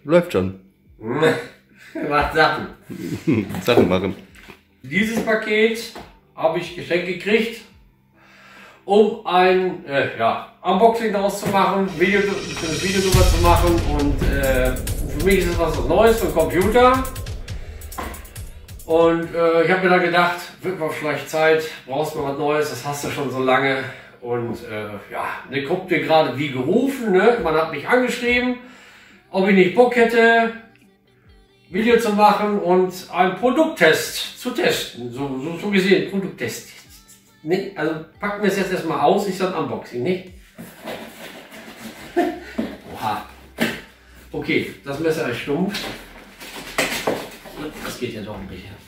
läuft schon. Macht Sachen. Sachen machen. Dieses Paket habe ich geschenkt gekriegt, um ein Unboxing daraus zu machen, ein Video darüber zu machen. Und für mich ist es was Neues für den Computer. Und ich habe mir dann gedacht, wird mal vielleicht Zeit, brauchst du mal was Neues, das hast du schon so lange. Und ne, kommt mir gerade wie gerufen, ne? Man hat mich angeschrieben, ob ich nicht Bock hätte, Video zu machen und einen Produkttest zu testen. So gesehen, Produkttest. Ne? Also packen wir es jetzt erstmal aus, ich sage Unboxing, nicht? Oha. Okay, das Messer ist stumpf. Das geht ja doch ein bisschen.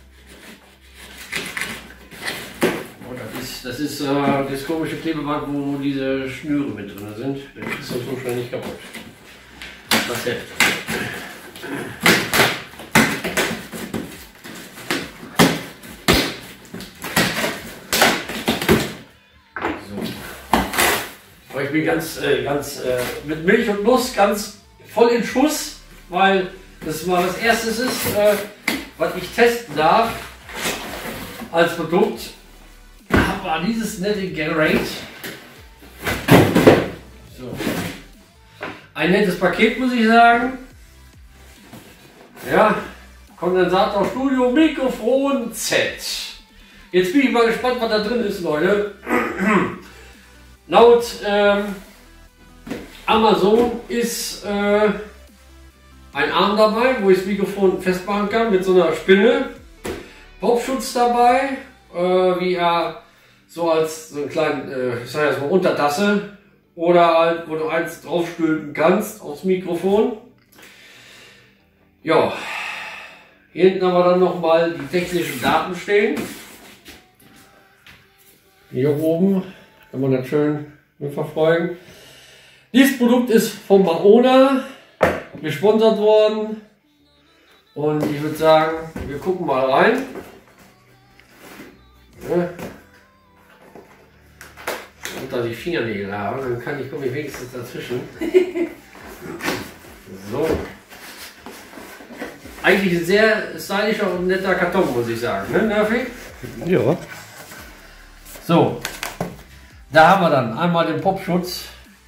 Oh, das ist das komische Klebeband, wo diese Schnüre mit drin sind. Das ist so schnell nicht kaputt. Das Heft. So. Ich bin ganz mit Milch und Nuss ganz voll in Schuss, weil das mal das erste ist, was ich testen darf als Produkt. War dieses nette Generate. So. Ein nettes Paket, muss ich sagen. Ja, Kondensator Studio Mikrofon Z. Jetzt bin ich mal gespannt, was da drin ist, Leute. Laut Amazon ist ein Arm dabei, wo ich das Mikrofon festmachen kann mit so einer Spinne. Popschutz dabei, wie er so als so einen kleinen, ich sag jetzt mal Untertasse oder halt, wo du eins draufstülpen kannst aufs Mikrofon. Ja, hier hinten haben wir dann nochmal die technischen Daten stehen. Hier oben kann man das schön mitverfolgen. Dieses Produkt ist von Maona gesponsert worden und ich würde sagen, wir gucken mal rein. Ja. Und da die Fingernägel habe, dann komme ich wenigstens dazwischen. So. Eigentlich ein sehr stylischer und netter Karton, muss ich sagen, ne, Nervy? Ja. So. Da haben wir dann einmal den Popschutz.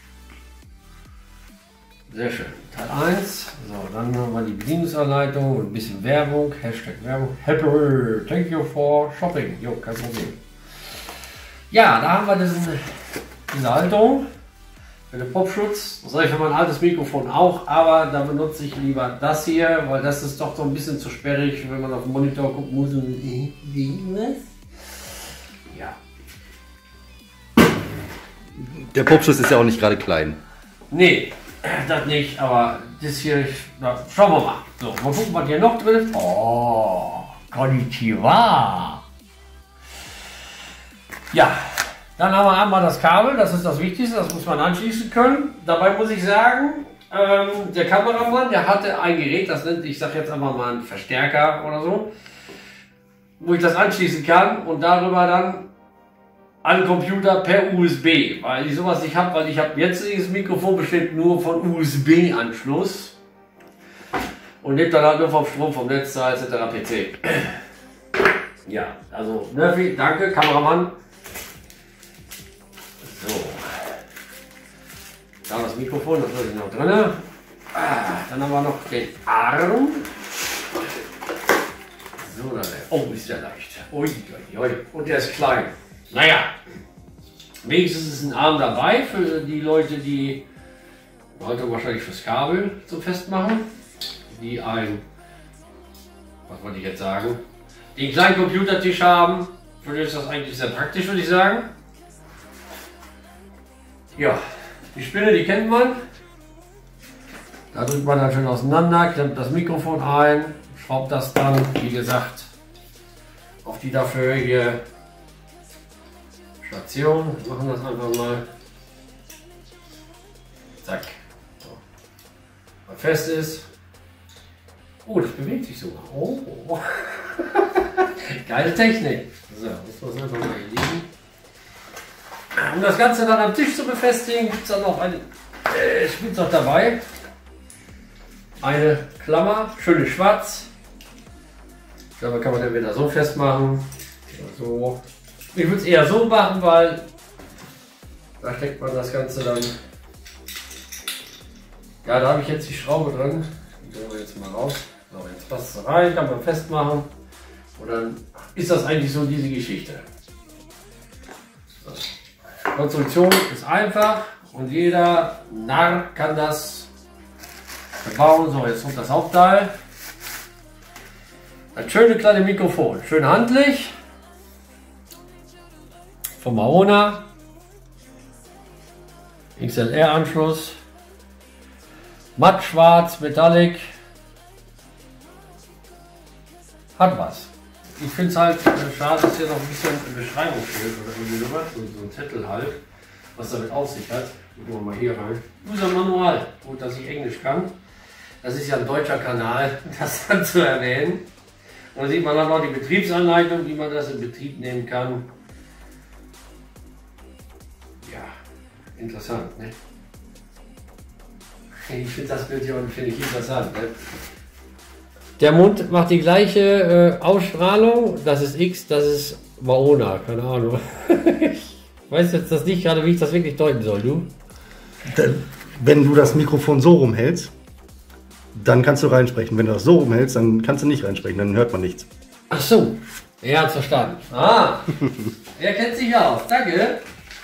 Sehr schön. Teil 1. So, dann haben wir die Bedienungsanleitung und ein bisschen Werbung. Hashtag Werbung. Happy, thank you for shopping. Jo, kein Problem. Ja, da haben wir diese Halterung für den Popschutz. Das habe ich für mein altes Mikrofon auch, aber da benutze ich lieber das hier, weil das ist doch so ein bisschen zu sperrig, wenn man auf den Monitor gucken muss. Ja. Der Popschutz ist ja auch nicht gerade klein. Nee, das nicht, aber das hier, na, schauen wir mal. So, mal gucken, was hier noch drin ist. Oh, konnichiwa. Ja, dann haben wir einmal das Kabel, das ist das Wichtigste, das muss man anschließen können. Dabei muss ich sagen, der Kameramann, der hatte ein Gerät, das nennt, ich sage jetzt einfach mal einen Verstärker oder so, wo ich das anschließen kann und darüber dann an Computer per USB, weil ich sowas nicht habe, weil ich habe jetzt dieses Mikrofon besteht nur von USB-Anschluss und lebt dann halt nur vom Strom, vom Netz etc. pp. Ja, also Nervy, danke, Kameramann. So, da das Mikrofon, das ist noch drin. Dann haben wir noch den Arm. So, oh, ist der leicht. Ui, ui, ui. Und der ist klein. Naja, wenigstens ist ein Arm dabei für die Leute, die heute wahrscheinlich fürs Kabel zum Festmachen, die was wollte ich jetzt sagen, den kleinen Computertisch haben. Für die ist das eigentlich sehr praktisch, würde ich sagen. Ja, die Spinne, die kennt man. Da drückt man dann schön auseinander, klemmt das Mikrofon ein, schraubt das dann, wie gesagt, auf die dafür hier Station. Wir machen das einfach mal. Zack. So. Was fest ist. Oh, das bewegt sich sogar. Oh. Geile Technik. So, muss man es einfach mal hier liegen. Um das Ganze dann am Tisch zu befestigen, gibt es dann noch eine Spielzeug dabei. eine Klammer, schöne schwarz. Dabei kann man den wieder so festmachen. So. Ich würde es eher so machen, weil da steckt man das Ganze dann. Ja, da habe ich jetzt die Schraube drin. Die drehen wir jetzt mal raus. So, jetzt passt es rein, kann man festmachen. Und dann ist das eigentlich so diese Geschichte. So. Konstruktion ist einfach und jeder Narr kann das bauen. So, jetzt kommt das Hauptteil. Ein schönes kleines Mikrofon, schön handlich. Von Mahona. XLR-Anschluss. Matt schwarz, Metallic. Hat was. Ich finde es halt schade, dass hier noch ein bisschen Beschreibung fehlt oder irgendwie sowas. So ein Zettel halt, was damit auf sich hat. Gucken wir mal hier rein. Unser Manual. Gut, dass ich Englisch kann. Das ist ja ein deutscher Kanal, das dann zu erwähnen. Und da sieht man dann noch die Betriebsanleitung, wie man das in Betrieb nehmen kann. Ja, interessant, ne? Ich finde das Bild hier finde ich interessant. Ne? Der Mund macht die gleiche Ausstrahlung. Das ist X, das ist Mahona, keine Ahnung. Ich weiß jetzt das nicht gerade, wie ich das wirklich deuten soll, du? Wenn du das Mikrofon so rumhältst, dann kannst du reinsprechen. Wenn du das so rumhältst, dann kannst du nicht reinsprechen, dann hört man nichts. Ach so, er hat's verstanden. Ah, er kennt sich aus. Danke.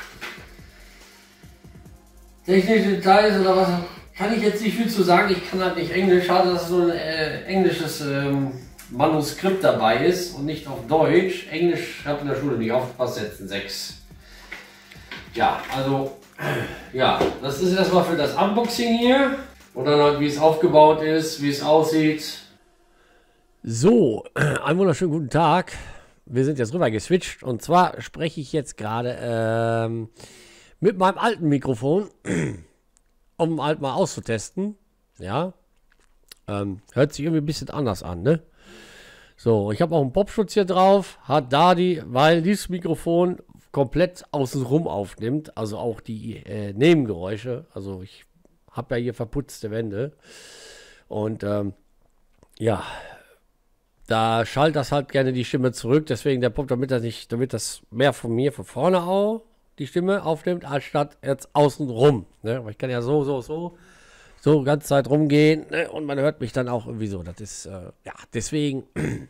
Technische Details oder was? Kann ich jetzt nicht viel zu sagen. Ich kann halt nicht Englisch. Schade, dass so ein englisches Manuskript dabei ist und nicht auf Deutsch. Englisch habe in der Schule nicht aufgepasst, jetzt ein 6. Ja, also, ja, das ist erstmal für das Unboxing hier. Und dann halt, wie es aufgebaut ist, wie es aussieht. So, einen wunderschönen guten Tag. Wir sind jetzt rüber geswitcht. Und zwar spreche ich jetzt gerade mit meinem alten Mikrofon, um halt mal auszutesten. Ja, hört sich irgendwie ein bisschen anders an, ne? So, ich habe auch einen Popschutz hier drauf. Hat da weil dieses Mikrofon komplett außenrum aufnimmt. Also auch die Nebengeräusche. Also ich habe ja hier verputzte Wände. Und ja, da schallt das halt gerne die Stimme zurück. Deswegen der Pop, damit das mehr von mir von vorne auch die Stimme aufnimmt, anstatt jetzt außen rum. Ne? Aber ich kann ja so ganze Zeit rumgehen, ne? Und man hört mich dann auch irgendwie so. Das ist, ja, deswegen,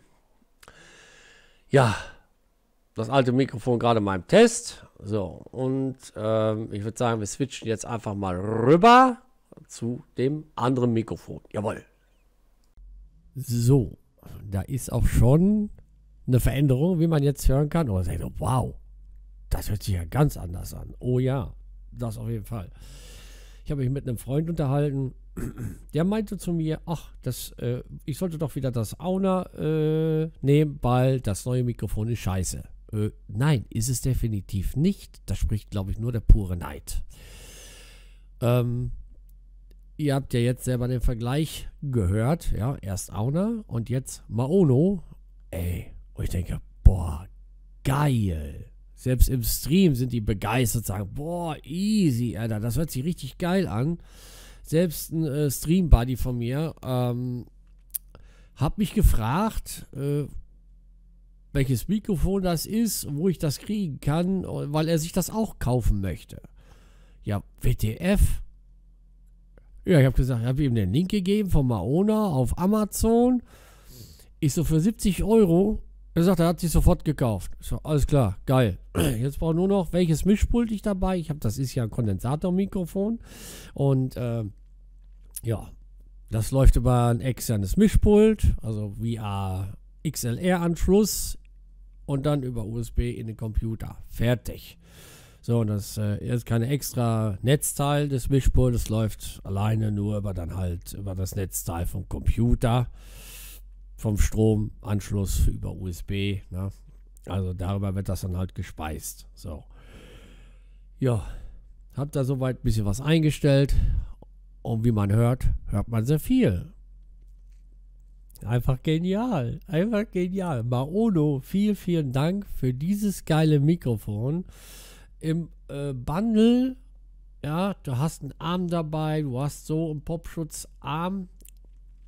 ja, das alte Mikrofon gerade mal im Test. So, und ich würde sagen, wir switchen jetzt einfach mal rüber zu dem anderen Mikrofon. Jawohl. So, da ist auch schon eine Veränderung, wie man jetzt hören kann. Oder sagt, wow, das hört sich ja ganz anders an. Oh ja, das auf jeden Fall. Ich habe mich mit einem Freund unterhalten, der meinte zu mir, ach, ich sollte doch wieder das Auna nehmen, weil das neue Mikrofon ist scheiße. Nein, ist es definitiv nicht. Da spricht, glaube ich, nur der pure Neid. Ihr habt ja jetzt selber den Vergleich gehört, ja, erst Auna und jetzt Maono. Ey, und ich denke, boah, geil. Selbst im Stream sind die begeistert, sagen, boah, easy, Alter, das hört sich richtig geil an. Selbst ein Stream-Buddy von mir hat mich gefragt, welches Mikrofon das ist, wo ich das kriegen kann, weil er sich das auch kaufen möchte. Ja, WTF? Ja, ich habe gesagt, ich habe ihm den Link gegeben von Mahona auf Amazon. Ich so, für 70 Euro. Er sagt, er hat sich sofort gekauft. Ich so, alles klar, geil. Jetzt brauche ich nur noch, welches Mischpult ich dabei. Das ist ja ein Kondensatormikrofon. Und ja, das läuft über ein externes Mischpult, also via XLR-Anschluss und dann über USB in den Computer. Fertig. So, und das ist keine extra Netzteil des Mischpultes, läuft alleine nur über das Netzteil vom Computer, vom Stromanschluss über USB. Ne? Also darüber wird das dann halt gespeist. So. Ja, hab da soweit ein bisschen was eingestellt. Und wie man hört man sehr viel. Einfach genial. Einfach genial. Maono, vielen Dank für dieses geile Mikrofon. Im Bundle, ja, du hast einen Arm dabei, du hast so einen Popschutzarm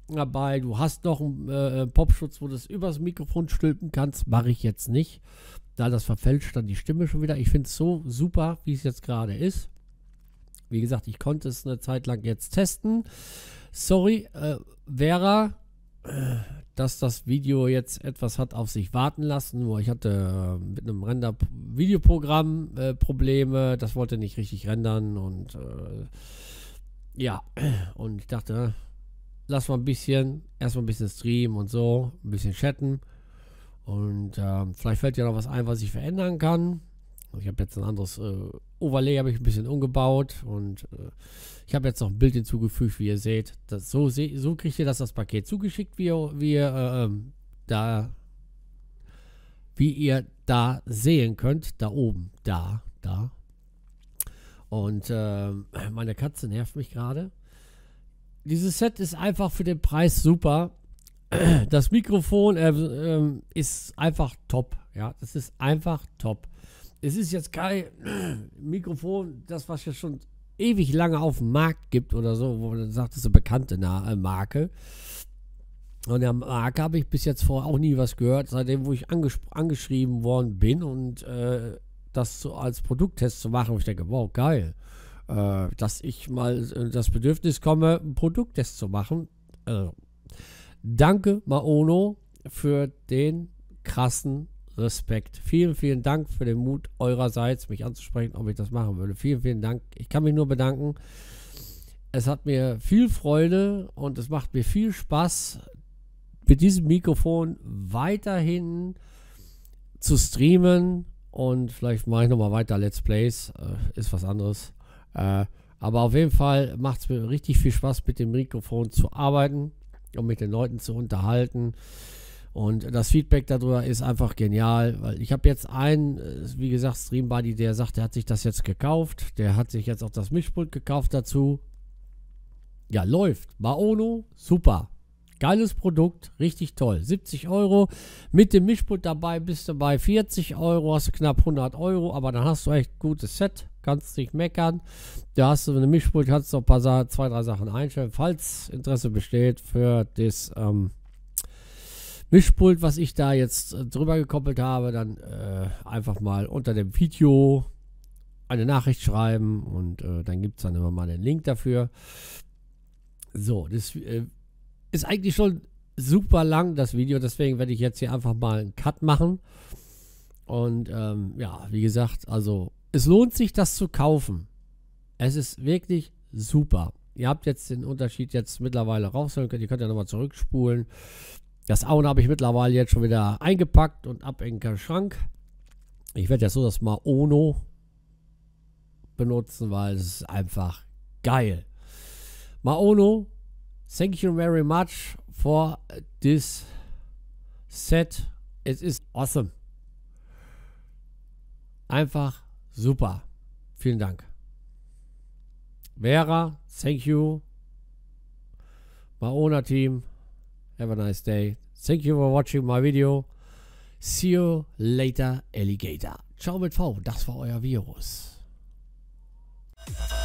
dabei. Du hast noch einen Popschutz, wo du es übers Mikrofon stülpen kannst. Mache ich jetzt nicht, da das verfälscht dann die Stimme schon wieder. Ich finde es so super, wie es jetzt gerade ist. Wie gesagt, ich konnte es eine Zeit lang jetzt testen. Sorry, Vera, dass das Video jetzt etwas hat auf sich warten lassen. Nur ich hatte mit einem Render-Videoprogramm Probleme. Das wollte nicht richtig rendern. Und ja, und ich dachte, lass mal erstmal ein bisschen streamen und so, ein bisschen chatten. Und vielleicht fällt dir noch was ein, was ich verändern kann. Ich habe jetzt ein anderes Overlay, habe ich ein bisschen umgebaut und ich habe jetzt noch ein Bild hinzugefügt, wie ihr seht. So kriegt ihr das Paket zugeschickt, wie ihr da sehen könnt. Da oben, da. Und meine Katze nervt mich gerade. Dieses Set ist einfach für den Preis super. Das Mikrofon ist einfach top. Ja, das ist einfach top. Es ist jetzt kein Mikrofon, das was ja schon ewig lange auf dem Markt gibt oder so, wo man sagt, das ist eine bekannte Marke. Und der Marke habe ich bis jetzt vorher auch nie was gehört, seitdem wo ich angeschrieben worden bin und das so als Produkttest zu machen. Und ich denke, wow, geil, dass ich mal das Bedürfnis komme, einen Produkttest zu machen. Danke, Maono, für den krassen Respekt. Vielen, vielen Dank für den Mut eurerseits, mich anzusprechen, ob ich das machen würde. Vielen, vielen Dank. Ich kann mich nur bedanken. Es hat mir viel Freude und es macht mir viel Spaß, mit diesem Mikrofon weiterhin zu streamen und vielleicht mache ich nochmal weiter Let's Plays. Ist was anderes. Aber auf jeden Fall macht es mir richtig viel Spaß, mit dem Mikrofon zu arbeiten und mit den Leuten zu unterhalten. Und das Feedback darüber ist einfach genial, weil ich habe jetzt einen, wie gesagt, Streambuddy, der sagt, der hat sich das jetzt gekauft. Der hat sich jetzt auch das Mischpult gekauft dazu. Ja, läuft. Maono, super. Geiles Produkt, richtig toll. 70 €. Mit dem Mischpult dabei bist du bei 40 €, hast du knapp 100 €, aber dann hast du echt ein gutes Set. Kannst nicht meckern. Da hast du eine Mischpult, kannst du noch zwei, drei Sachen einstellen, falls Interesse besteht für das Mischpult, was ich da jetzt drüber gekoppelt habe, dann einfach mal unter dem Video eine Nachricht schreiben und dann gibt es dann immer mal den Link dafür. So, das ist eigentlich schon super lang, das Video, deswegen werde ich jetzt hier einfach mal einen Cut machen. Und ja, wie gesagt, also es lohnt sich, das zu kaufen. Es ist wirklich super. Ihr habt jetzt den Unterschied jetzt mittlerweile raushören können. Ihr könnt ja nochmal zurückspulen. Das Auen habe ich mittlerweile jetzt schon wieder eingepackt und ab in den Schrank. Ich werde jetzt so das Maono benutzen, weil es ist einfach geil. Maono, thank you very much for this set. It is awesome. Einfach super. Vielen Dank. Vera, thank you. Maono Team. Have a nice day. Thank you for watching my video. See you later, Alligator. Ciao mit V. Das war euer Virus.